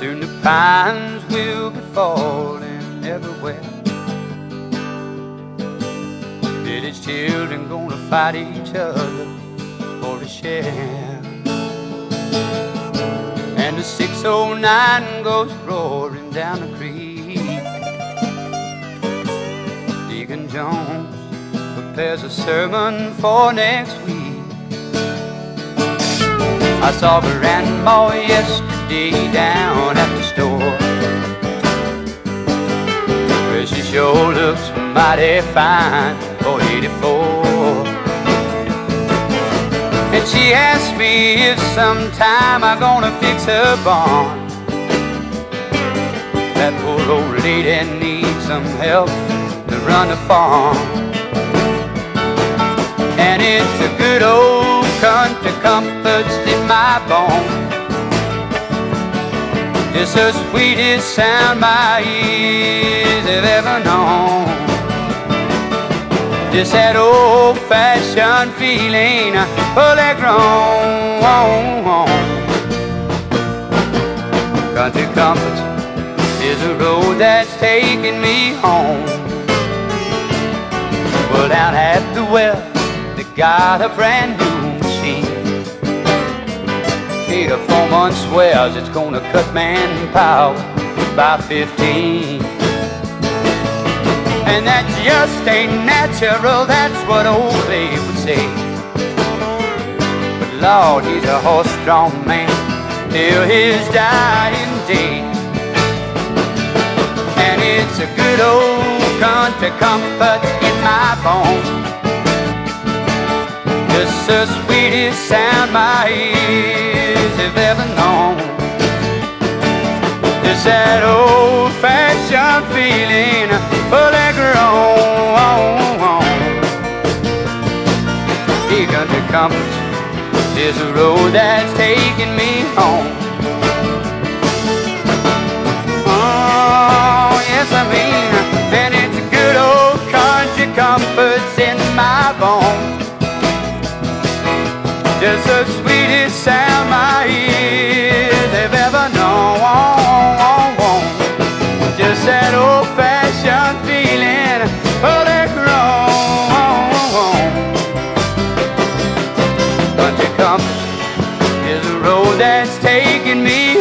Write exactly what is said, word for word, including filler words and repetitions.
Soon the pines will be falling everywhere. Village children gonna fight each other for a share. And the six oh nine goes roaring down the creek. Deacon Jones prepares a sermon for next week. I saw Grandma yesterday down at the store, where she sure looks mighty fine for eighty-four. And she asked me if sometime I'm gonna fix her barn. That poor old lady needs some help to run the farm. And it's a good old country comforts in my bones. It's the sweetest sound my ears have ever known. Just that old-fashioned feeling fully grown. Country comforts is a road that's taking me home. Well, down at the well, they got a brand new machine. Eight or four months swears it's gonna cut manpower by fifteen. And that just ain't natural, that's what old Babe would say. But Lord, he's a horse-strong man till his dying day. And it's a good old country comfort in my bones. Just the sweetest sound my ears have ever known. It's that old-fashioned feeling fully grown. The country comforts is a road that's taking me home. Oh, yes I mean, and it's a good old country comforts in my bones. Just the sweetest sound my ears have ever known. Just that old-fashioned feeling fully grown. Country comfort is a road that's taking me